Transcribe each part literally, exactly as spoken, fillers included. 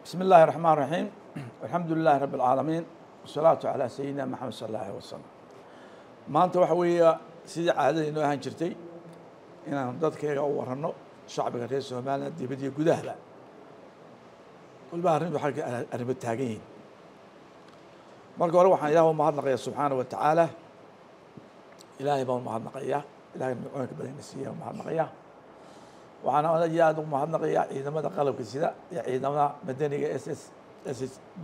بسم الله الرحمن الرحيم والحمد لله رب العالمين والصلاة على سيدنا محمد صلى الله عليه وسلم. maanta waxa weeye sidii caadada inoo ahaan jirtay inaan dadkayga u warano shacbiga reer Soomaaliya dibadda iyo gudaha kulba arrin waxa arrimo taagan yihiin. marka hore waxaan Ilaahay u mahadnaqayaa subxaanahu wa ta'aala. Ilaahay baan u mahadnaqayaa, Ilaahay nuucka badan siiyo mahadnaqayaa. waxaan aad iyo aad u mahadnaqayaa ciidamada qalabka sida iyo ciidamada madaniga S S S S B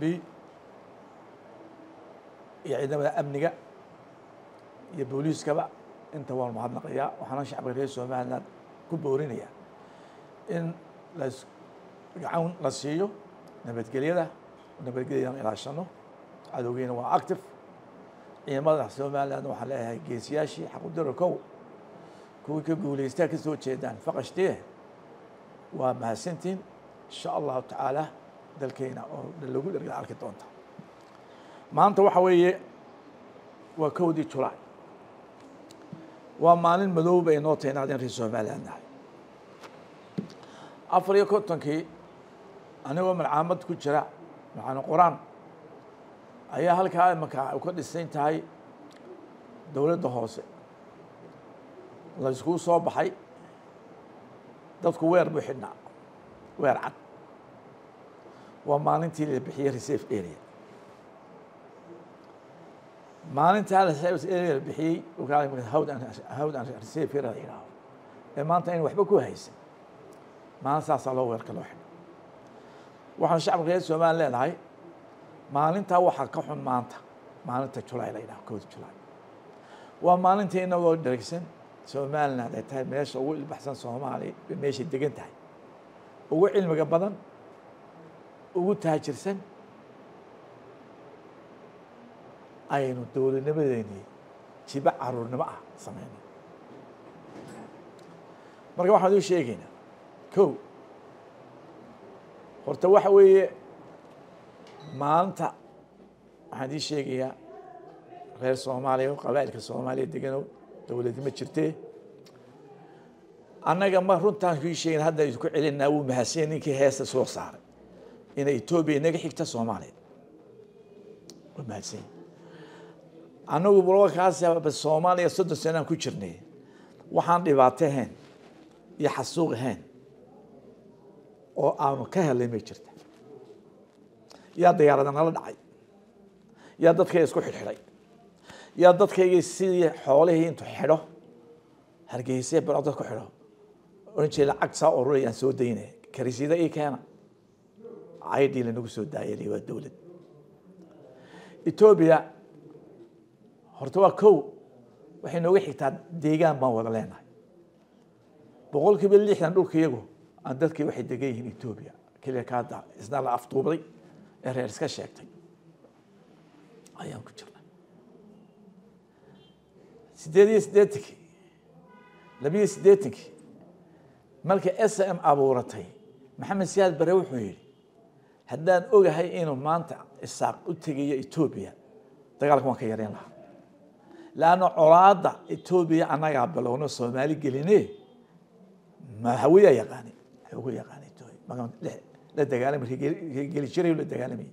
iyo ciidamada amniga iyo booliiskaba inta waan mahadnaqayaa. waxaan shacabka reer Soomaaliland ku boorinayaa in la gacan la siiyo nabadgelyada nabadgelyada ilaashano cadowgeena waa active. ciidamada Soomaaliland waxaa leeyahay geesiyaashii xaq u darkow kuwii ka guuleystaa ka soo jeedaan faqashtee waa mahadsantiin insha allahu tacaala dalkeena oo lagu dharga arki doonta. maanta waxa weeye waa kowdii Julaay, waa maalin madow bay noo teenaadeen reer Soomaaliland nahay. afar iyo kontonkii anigoo malcaamad ku jira macaan quraan ayaa halkaa markaa ka dhisan tahay dowladda hoose la isku soo baxay. dadku weer buu xidhnaa, weer cad. waa maalintii la bixiyay reserve area. maalintaa la reserve area la bixiyay waxaa hawd aan hawd aan reserve area yiraahdo ee maanta in waxba ku haysan maalintaas loo weerka loo xidhay. waxaan shacabka reer Soomaaliland leenahay maalintaa waxaa ka xun maanta maalinta Julaay la yiraahdo kowda Julaay. waa maalintii inagoo dheregsan Soomaaliland ay tahay meesha ugu ilbaxsan Soomaaliya meesha degan tahay ugu cilmiga badan ugu taajirsan aynu dowladnimadeeni jiba caruurnimo ah sameynay. marka waxaan u sheegaynaa kow horta waxa weeye maanta waxaan ii sheegayaa reer Soomaaliya oo qabaa'ilka Soomaaliya degano dowladda ma jirtee annaga ma runtaan ku sheegin hadda isku celinaa uu mahadsan ninkii heesta soo saaray in Itoobiya inaga xigta Soomaaliya oo mahadsan anagu bulwakaas ba Soomaaliya soddon sano ku jirnay waxaan dhibaateen iyo xasuuq ahayn oo aanu ka helay ma jirta. yaa diyaaradana la dhacay, yaa dadka isku xidhay, yaa dadkayga sidii xoolihii intuu xidho hargeysa baro dadku xidho oran jeela cagsa ururayaan soo daynay karisida ay keena aydi la nagu soo daayay waa dawlad. Itoobiya horta waa kow waxay nooga xigtaa deegaan baan wada leenahay. boqolkiiba lixdan dhulkayagu aan dadkii waxay degan yihiin Itoobiya kaliya ka daa isna la afduubay ee reer iska sheegtay ayaan ku jirnaa. sideed iyo siddeetankii laba iyo siddeetankii markii S M abuuratay Maxamed Siyaad Barre wuxuu yiri haddaan ogahay inuu maanta isaaq u tagayo Itoobiya dagaalka waan ka yareen lahaa laana colaada Itoobiya anaga balowno Soomaali gelinay ma hawiya yaqaani ugu yaqaani Itoobiya magan la dagaalamay geli jiray la dagaalamay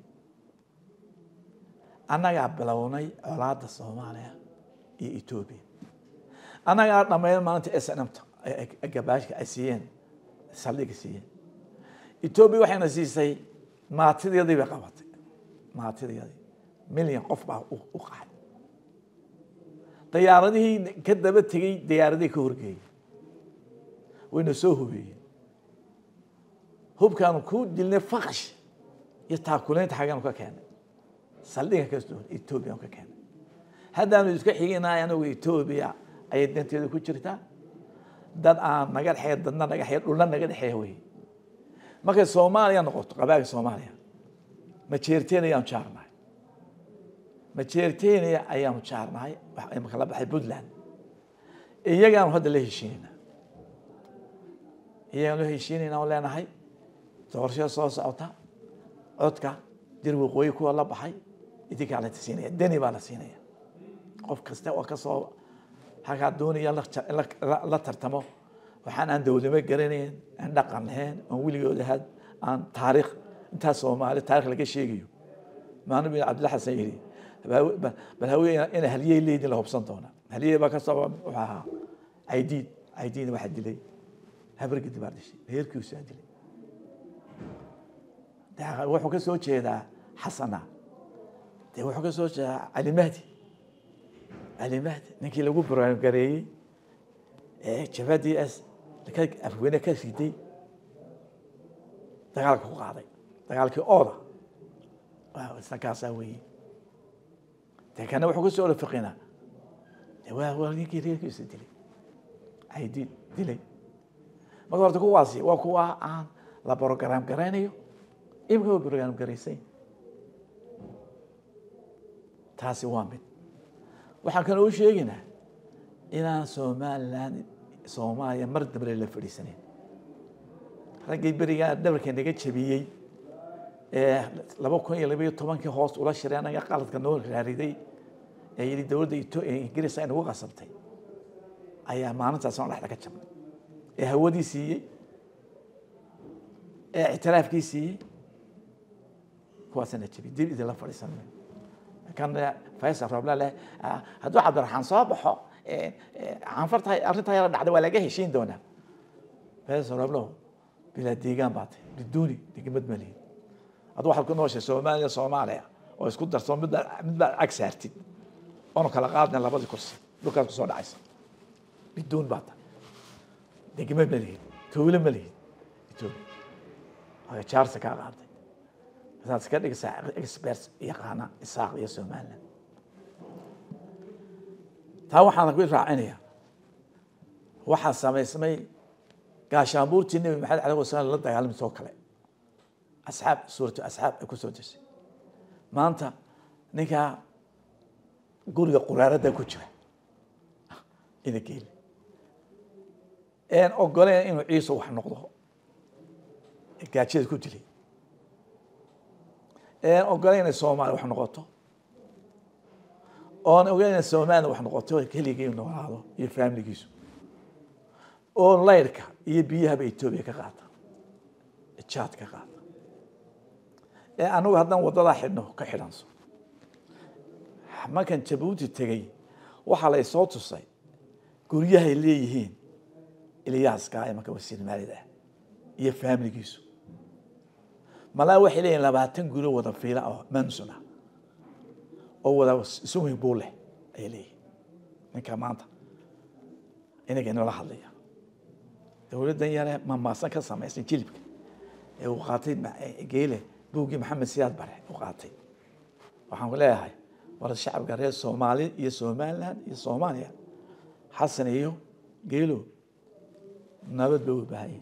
anaga balownay colaada Soomaaliya iyo Itoobiya. anaga dhammaan maanta S N M ta gabaashka ay siiyeen saldhiga siiyeen. Itoobiya waxayna siisay maatideedii bay qabatay maatideedii milyan qof baa u qaxay. diyaaradihii ka daba tagay diyaaradii ka horgeeyay wayna soo hubiyeen hubkaan ku dilnay faqash iyo taakuleynta xagan ka keenay saldhiga kasto Itoobiya ka keenay. haddaan isku xigeynaa anagu Itoobiya ay danteedu ku jirtaa dad aan naga dhaxay dadna naga dhaxay dhulna naga dhaxay way. marka Soomaaliya noqoto qabaa'ilka Soomaaliya ma jeerteen ayaan jaarnay ma jeerteen ayaan jaarnay wax ay kala baxay Puntland iyagaan hadda la heshiinayna iyagaan la heshiinayna oo leenahay doorasho soo socota codka dir waqooyi ku la baxay idinka la siinaya dani baa la siinaya qof kasta oo ka soo haga doonaya la tartamo waxaan aan dawladnimo garanayn aan dhaqan lahayn aan wiligood ahaad aan taariikh انت سومالي تاريخ لقى شيء ما نبي عبد الله حسن يري بل هو انا هليه اللي اللي هو بسنتونا هليه بقى صوب وها عيدين عيدين واحد لي هبر قد باردشي هيركي وسادلي ده وحو كسو جيدا حسنا ده وحو كسو جيدا علي مهدي علي مهدي نكي لو برنامج قري ايه جبادي اس لك افوينا كسيدي dagaalka ku qaaday dagaalkii ooda waa isakaas away takana wuxuu ku soo lafaqina waa wargii reerkiisa dilay ay dilay ma qorto ku waasi waa kuwa aan la program garanayo imka program garaysay taasi waa mid waxaan kan u sheeginaa inaan Soomaaliland Soomaaliya mar dambe la fadhiisanay ragay bariga dabarka naga jabiyay ee laba kun iyo laba iyo toban kii hoos ula shireenaya qaladka noo raariday ee yiri dawladda Ingiriiska ay ugu qasabtay ayaa maalintaas oo dhaxda ka jabnay ee hawadii siiyay ee itiraafkii siiyay kuwaasna jabiyay dib idin la fadhiisanay kan Faysal Roble leh haduu Cabdiraxmaan soo baxo ee aan fartay arrinta yar dhacday waa laga heshiin doonaa Faysal Roble بلا ديجان بعد بدوني ديجمد مليين هذا واحد كنا وش سوماليا سوماليا ويسكت درسون بدأ بدأ أكثرتي أنا كلا قاعدنا لا بدي كرسي لو كان كسر عيسى بدون بعد ديجمد مليين تقول مليين تقول هذا شارس كقاعد هذا سكت إكس إكسبرس يقانا إساق يا سوماليا تاو حنا نقول راعينيا واحد سامي سمي كاشامبور تني محل على وسائل الله دعالم سوكله أصحاب سورة أصحاب كوسوتش ما أنت نكا قول قرارة ده كتير إذا كيل إن أقولين إنه عيسى وحنقضه كاتشيز كتير إن أقولين السومال وحنقطه أنا أقولين السومال وحنقطه كل يجي إنه هذا يفهم لي كيسو oo leerka iyo biyaha bay Itoobiya ka qaata chat ka qaata ee anagu hadan wadada xidhno ka xidhanso markan Djibouti tagay waxa la soo tusay guryaha ay leeyihiin Ilyaaska ay markaa wasiir maalida iyo family-giisu malaa waxay leeyihiin labaatan guri wada fiila oo mansuna oo wada swimming pool leh ay leeyihiin ninka maanta inaga inoo la hadlaya dawladdan yare ma maasan ka sameysay jilibka ee uu qaatay geele buugi Maxamed Siyaad Bare uu qaatay waxaan ku leeyahay war shacabka reer Soomaali iyo Somaliland iyo Soomaaliya xasan iyo geelo nabad buu baahay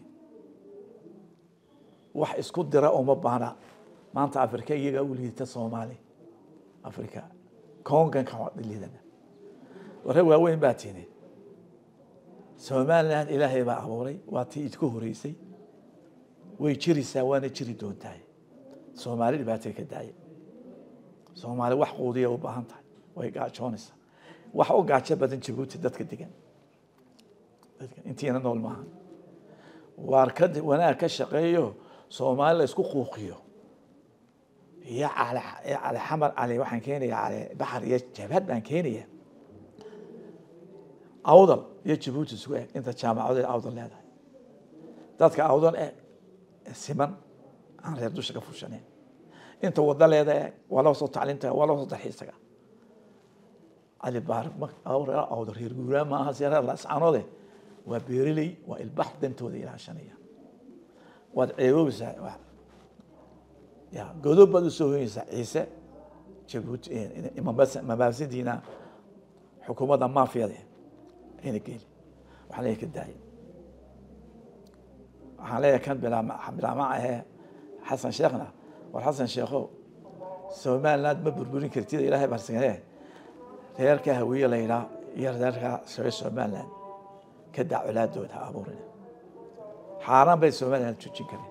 wax isku dira oo ma baana maanta Afrika iyaga u liita Soomaali Afrika kongan ka wadilidana waxa waaweyn baatinay Somaliland ilaahay baa abuuray waa tii idku horeysay way jiraysaa waana jiri doontaa Soomaali dhibaato ka daayay Soomaali wax qoodiya u baahan tahay way gaajoonaysaa wax u gaajo badan Djibouti dadka degan dadka intiina nool maaha waarkad wanaag ka shaqeeyo Soomaali la isku quuqiyo ya ala ala xamar ali waxaan keenayaa ala baxar iyo jabhad baan keenayaa awdal iyo Djibouti isku eg inta jaamacada awdal leedahay dadka awdal ee siman aan reer dusha ka fushaneen inta wada leedahay wala soo tacliinta wala soo taxiisaga ali baar ma awra awdal reer guuraa ma aha siyara la saanode waa beerley waa ilbax dantooda ilaashanaya wad ceebowsa ya godobadu soo hoysa ciise Djibouti imam bas mabaasidina xukuumadda maafiyada هنا قيل وحليك الداعي وحليك كان بلا بلا معه حسن شيخنا والحسن شيخه سومان لا مبربرين كرتير إلهي برسنه هيرك هوية ليلى يردرك سوي سومان لا كدع أولاد دولها أبورنا حرام بين سومان لا تشين كري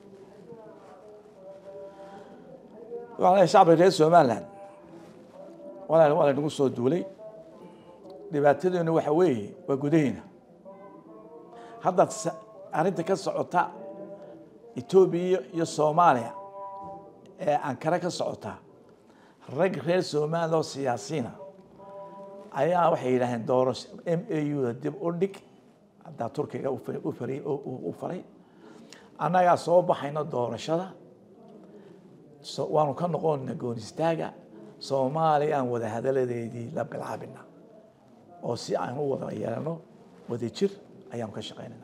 وعلى شعب الرئيس سومان لا ولا ولا نقول صوت دولي dhibaataduna waxa weeye waa gudahina hadda arinta ka socota Itoobiya iyo Soomaaliya أنكرة كصعوتها رج غير سومان لو سياسينا أيها وحي لهن دورش إم إيه يو دب أردك دا تركيا وفري وفري وفري أنا يا صوب حين دورش هذا وأنا كان نقول نقول استاجا سومالي أن وده هذا الذي دي لبق العابنا أو سي أن هو وده يلانو وده يشر أيام كشقيننا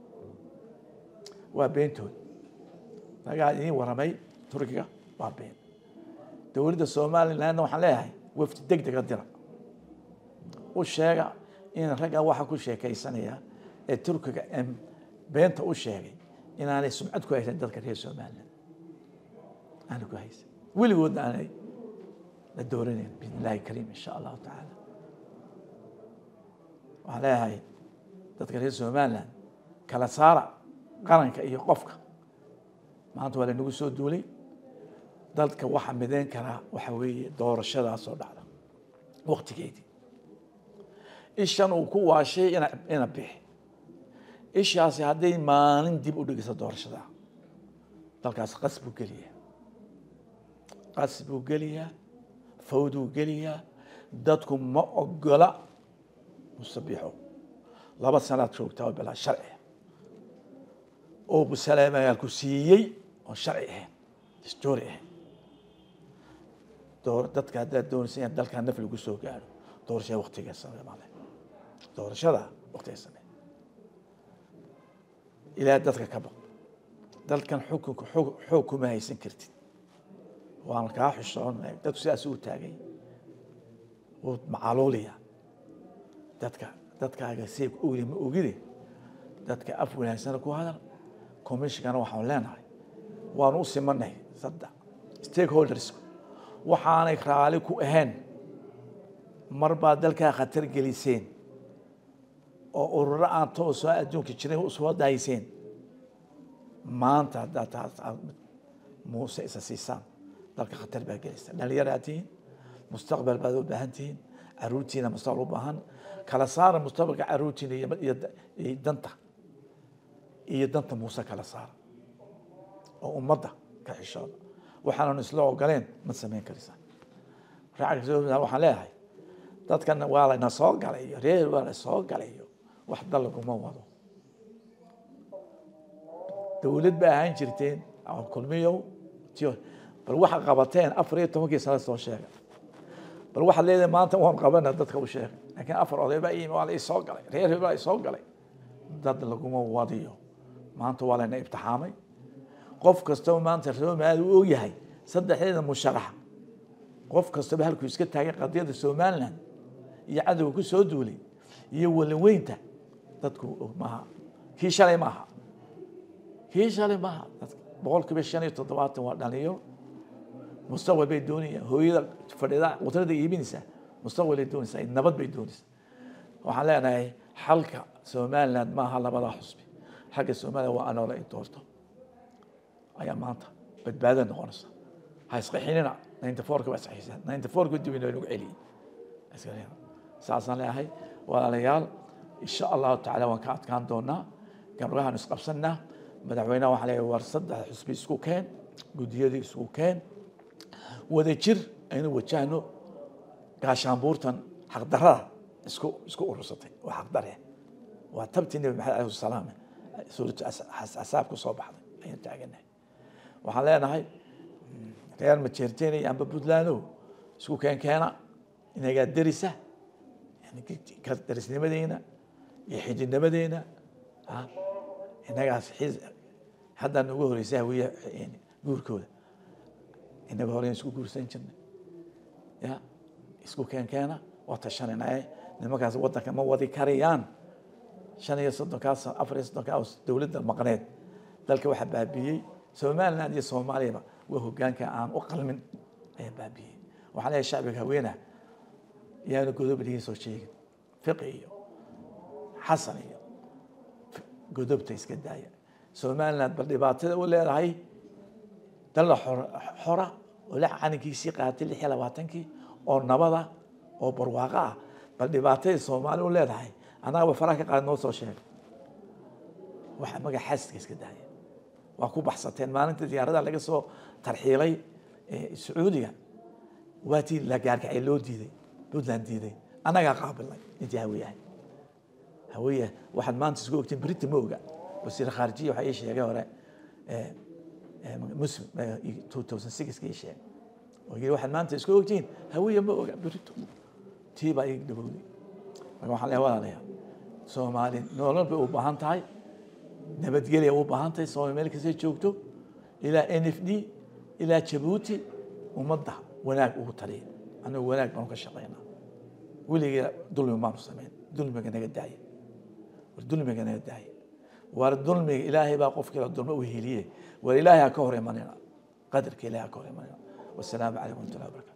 وبينتون نقاعدين ورمي تركيا وبين دولة الصومال لأنه حلاها وفد دق دق الدرع والشارع إن رجع واحد كل شيء كيسانية التركيا أم بنت والشارع إن أنا سمعت كويس عند ذلك الصومال أنا كويس واللي ود أنا الدورين بإذن الله الكريم إن شاء الله تعالى وعليها هاي تذكر الصومال كلا صار قرن كأي قفك ما أنت ولا نقول سود دولي dalka waxa mideen kara waxa weeye doorashadaas oo dhacda waqtigeedii ishan uu ku waashay ina ina bixi ishaasi haday maalin dib u dhigayso doorashada dalkaas qasbu galiya qasbu galiya fawdu galiya dadku ma ogola musabbixo laba sanaad joogtaa bilaa sharci oo busalaamayaal ku siiyay oo sharci ah story ah دور دتك هذا دور سين دلك النفل يقصو قالوا دور شيء وقت يقسم ماله دور شذا وقت يقسم إلى دتك كبر دلك كان حكم حكم ما يسنكرت وأنا كاح الشون دتك سياسو تاجي ومعلولية دتك دتك هذا سيب أولي أولي دتك أفول هالسنة كو هذا كوميش كانوا حولنا ونوصي منه صدق ستيك هولدرز waxaanay raali ku ahayn marba dalka khatar geliseen oo ururo aan toos ah adduunka jiray u soo daayiseen maanta data muuse isasiisan dalka khatar baa gelisay dhalinyaraatiin mustaqbal baad u baahantiin aruutiina mustaqbal u baahan kala saar mustaqbalka aruutiina iyo danta iyo danta muuse kala saar oo ummadda ka xishooda waxaan isla ogoleen ma sameyn karaysan raacayso waxaan leeyahay dadkan waa la soo galay reer waa la soo galay wax dalku ma wado dawlad baa ahaan jirteen oo kulmiyo tiyo bal waxa qabateen afar iyo toban sano soo sheegay bal waxa leeyahay maanta waan qabanaa dadka u sheegay laakiin afar oday baa ii waa la soo galay reer baa soo galay dad lagu ma wadiyo maanta waa la imtixaamay qof kasta maanta Soomaaliya uu yahay saddexdeeda musharax qof kasta halku iska taagay qadiyada Soomaaliland iyo cadawga ku soo duulay iyo wala weynta dadku maaha kii shalay maaha kii shalay maaha boqolkiiba shan iyo toddobaatan waa dhaliyo mustaqbal bay doonayaan hooyada fadhida wadanada iibinaysa mustaqbal ay doonaysaa nabad bay doonaysaa waxaan leenahay xalka Soomaaliland maaha labada xusbi xagga Soomaaliya waa anoo la doorto ayaa maanta badbaado noqonaysa ha isqixinina ninety four ka waa saxiisan ninety four ku dib inuu celiyay askariga saasan leeyahay walaalayaal insha Allah taala waan ka adkaan doonaa gabdhahan isqabsanna madaxweynaha waxa leeyahay war saddex xusbi isku keen gudiyadii isku keen wada jir aynu wajahno gaashaanbuurtan xaq darrada isku isku urursatay waa xaq darre waa tabtii nabi maxamed alayhi salaam suuratu asaab ku soo baxday ayaan taaganahay waxaan leenahay reer ma jeerteen amba Puntland isku keen keena inaga darisa yani ka darisnimadeena iyo xididnimadeena ha inaga xiis hadda nagu horeysay wiya yani guurkooda inaga horeen isku guursan jirnay ya isku keen keena waa tashanayna nimankaas wadanka ma wadi karayaan shan iyo soddon kaas afar iyo soddon kaas dawladda maqneed dalka waxa baabiyay Soomaaliland iyo Soomaaliya waa hoggaanka aan u qalmin ay baabiyay waxa la shacbiga haweena yaana godobadiisa soo sheegay fiqiyo xasan iyo godobta iska daaya Soomaaliland bal dhibaatada u leedahay dal xora oo la caanigiisi qaatay lix iyo labaatan-kii oo nabada oo barwaaqo ah bal dhibaatada Soomaaliya u leedahay anaga faraha qaad noo soo sheegay waxa magac xaska iska daaya waa ku baxsateen maalinta diyaarada laga soo tarxiilay السعودية واتي لا جارك علو ديدي بودلان ديدي أنا جا قابل أنت هوية هوية واحد ما أنت سقوك تبريت موجة وسير خارجية وحيش يا جوارة مسلم ألفين وستة كيش ويقول واحد ما أنت سقوك تين هوية موجة بريتو تيبا يقدروني ما حلا ولا ليه سومالي نورن بوبهان تاي نبتقلي وبهان تاي سومالي ملك زي شوكتو إلى إن إف دي إلى جيبوتي ومضح وناك وطريق أنا وناك ما نقشقينا ولي ظلم ما نسمين ظلم كنا قداي والظلم كنا قداي والظلم إلهي باقف كلا الظلم وهيليه والإلهي كوري مننا قدر كإلهي كوري مننا والسلام عليكم ورحمة الله وبركاته.